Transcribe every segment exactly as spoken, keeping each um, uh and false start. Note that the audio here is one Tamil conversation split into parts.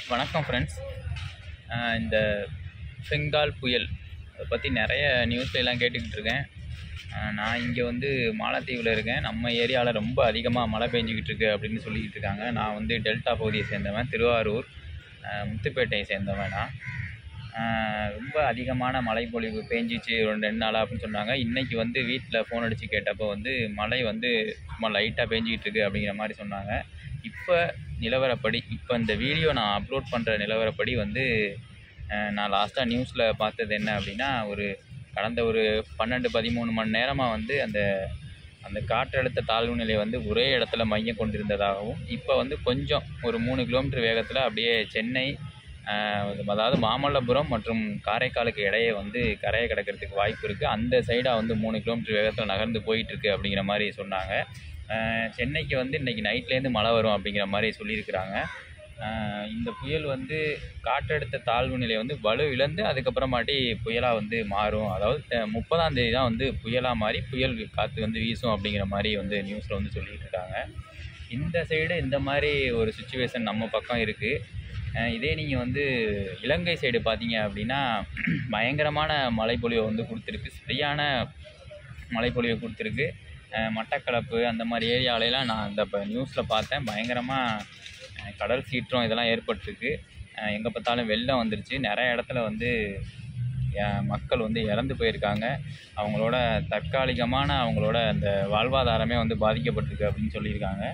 வணக்கம் ஃப்ரெண்ட்ஸ். இந்த பெங்கால் புயல் அதை பற்றி நிறைய நியூஸ்லாம் கேட்டுக்கிட்டு இருக்கேன். நான் இங்கே வந்து மாலத்தீவில் இருக்கேன். நம்ம ஏரியாவில் ரொம்ப அதிகமாக மழை பெஞ்சிக்கிட்டு இருக்கு அப்படின்னு சொல்லிக்கிட்டு இருக்காங்க. நான் வந்து டெல்டா பகுதியை சேர்ந்தவன், திருவாரூர் முத்துப்பேட்டையை சேர்ந்தவன். நான் ரொம்ப அதிகமான மழை பொழிவு பேஞ்சிச்சு ஒரு ரெண்டு நாளாக அப்படின்னு சொன்னாங்க. இன்றைக்கி வந்து வீட்டில் ஃபோன் அடித்து கேட்டப்போ வந்து மழை வந்து சும்மா லைட்டாக பேஞ்சிக்கிட்டு இருக்குது அப்படிங்கிற மாதிரி சொன்னாங்க. இப்போ நிலவரப்படி இப்போ இந்த வீடியோ நான் அப்லோட் பண்ணுற நிலவரப்படி வந்து நான் லாஸ்ட்டாக நியூஸில் பார்த்தது என்ன அப்படின்னா, ஒரு கடந்த ஒரு பன்னெண்டு பதிமூணு மணி நேரமாக வந்து அந்த அந்த காற்றழுத்த தாழ்வு நிலை வந்து ஒரே இடத்துல மையம் கொண்டிருந்ததாகவும், இப்போ வந்து கொஞ்சம் ஒரு மூணு கிலோமீட்டர் வேகத்தில் அப்படியே சென்னை, அதாவது மாமல்லபுரம் மற்றும் காரைக்காலுக்கு இடையே வந்து கரையை கடக்கிறதுக்கு வாய்ப்பு இருக்குது. அந்த சைடாக வந்து மூணு கிலோமீட்டர் வேகத்தில் நகர்ந்து போயிட்டுருக்கு அப்படிங்கிற மாதிரி சொன்னாங்க. சென்னைக்கு வந்து இன்றைக்கி நைட்லேருந்து மழை வரும் அப்படிங்கிற மாதிரி சொல்லியிருக்கிறாங்க. இந்த புயல் வந்து காற்றழுத்த தாழ்வு நிலை வந்து வலு இழந்து அதுக்கப்புறமாட்டி புயலாக வந்து மாறும். அதாவது முப்பதாம் தேதி தான் வந்து புயலாக மாறி புயல் காற்று வந்து வீசும் அப்படிங்கிற மாதிரி வந்து நியூஸில் வந்து சொல்லிகிட்டு இருக்காங்க. இந்த சைடு இந்த மாதிரி ஒரு சுச்சுவேஷன் நம்ம பக்கம் இருக்குது. இதே நீங்கள் வந்து இலங்கை சைடு பார்த்தீங்க அப்படின்னா பயங்கரமான மழைப்பொழிவை வந்து கொடுத்துருக்கு. சரியான மழைப்பொழிவை கொடுத்துருக்கு. மட்டக்களப்பு அந்த மாதிரி ஏரியாவிலலாம் நான் இந்த இப்போ நியூஸில் பார்த்தேன். பயங்கரமாக கடல் சீற்றம் இதெல்லாம் ஏற்பட்டிருக்கு. எங்கே பார்த்தாலும் வெள்ளம் வந்துருச்சு. நிறைய இடத்துல வந்து மக்கள் வந்து இறந்து போயிருக்காங்க. அவங்களோட தற்காலிகமான அவங்களோட அந்த வாழ்வாதாரமே வந்து பாதிக்கப்பட்டிருக்கு அப்படின்னு சொல்லியிருக்காங்க.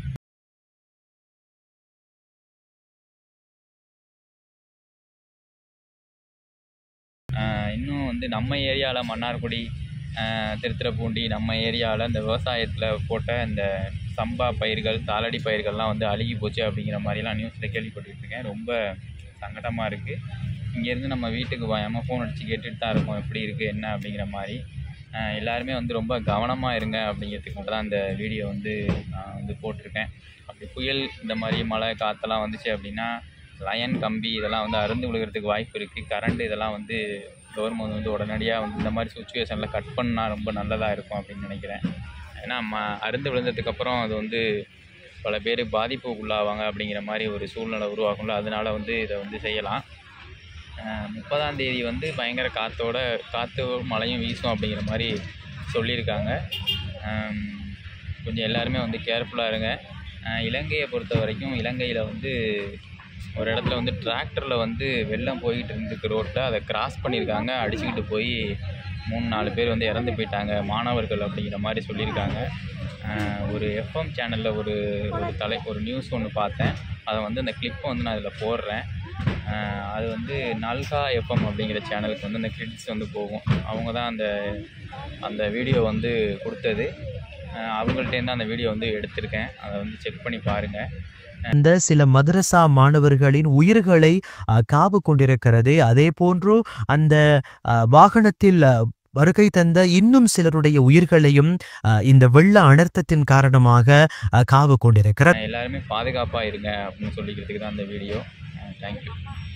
இன்னும் வந்து நம்ம ஏரியாவில் மன்னார்குடி, திருத்துறைப்பூண்டி நம்ம ஏரியாவில் இந்த விவசாயத்தில் போட்ட இந்த சம்பா பயிர்கள், தாளடி பயிர்கள்லாம் வந்து அழுகி போச்சு அப்படிங்கிற மாதிரிலாம் நியூஸில் கேள்விப்பட்டுருக்கேன். ரொம்ப சங்கடமாக இருக்குது. இங்கேருந்து நம்ம வீட்டுக்கு வாயாமல் ஃபோன் அடித்து கேட்டுட்டு தான் இருக்கோம் எப்படி இருக்குது என்ன அப்படிங்கிற மாதிரி. எல்லாருமே வந்து ரொம்ப கவனமாக இருங்க அப்படிங்கிறதுக்காக தான் இந்த வீடியோ வந்து நான் வந்து போட்டிருக்கேன். அப்படி புயல் இந்த மாதிரி மழை காற்றெல்லாம் வந்துச்சு அப்படின்னா லயன் கம்பி இதெல்லாம் வந்து அருந்து விழுகிறதுக்கு வாய்ப்பு இருக்குது. கரண்ட் இதெல்லாம் வந்து கவர்மெண்ட் வந்து உடனடியாக வந்து இந்த மாதிரி சுச்சுவேஷனில் கட் பண்ணால் ரொம்ப நல்லதாக இருக்கும் அப்படின்னு நினைக்கிறேன். ஏன்னா ம அருந்து விழுந்ததுக்கப்புறம் அது வந்து பல பேர் பாதிப்புக்கு உள்ளாவாங்க அப்படிங்கிற மாதிரி ஒரு சூழ்நிலை உருவாகும்ல. அதனால் வந்து இதை வந்து செய்யலாம். முப்பதாம் தேதி வந்து பயங்கர காற்றோட காற்று மழையும் வீசும் அப்படிங்கிற மாதிரி சொல்லியிருக்காங்க. கொஞ்சம் எல்லாருமே வந்து கேர்ஃபுல்லாக இருங்க. இலங்கையை பொறுத்த வரைக்கும் இலங்கையில் வந்து ஒரு இடத்துல வந்து டிராக்டரில் வந்து வெள்ளம் போய்கிட்டு இருந்துக்கு ரோட்டில் அதை கிராஸ் பண்ணியிருக்காங்க. அடிச்சுக்கிட்டு போய் மூணு நாலு பேர் வந்து இறந்து போயிட்டாங்க, மாணவர்கள் அப்படிங்கிற மாதிரி சொல்லியிருக்காங்க. ஒரு எஃப்எம் சேனலில் ஒரு ஒரு தலை ஒரு நியூஸ் ஒன்று பார்த்தேன். அதை வந்து அந்த கிளிப்பை வந்து நான் இதில் போடுறேன். அது வந்து நல்கா எஃப்எம் அப்படிங்கிற சேனலுக்கு வந்து அந்த கிரெடிட்ஸ் வந்து போகும். அவங்க தான் அந்த அந்த வீடியோ வந்து கொடுத்தது. அவங்கள்ட்டேருந்து அந்த வீடியோ வந்து எடுத்திருக்கேன். அதை வந்து செக் பண்ணி பாருங்கள். அந்த சில மதரசா மாணவர்களின் உயிர்களை காவு கொண்டிருக்கிறது. அதே போன்று அந்த வாகனத்தில் வருகை தந்த இன்னும் சிலருடைய உயிர்களையும் இந்த வெள்ள அனர்த்தத்தின் காரணமாக காவு கொண்டிருக்கிறது. எல்லாருமே பாதுகாப்பாக இருங்க அப்படின்னு சொல்லிக்கிறதுக்கு தான் அந்த வீடியோ. தேங்க்யூ.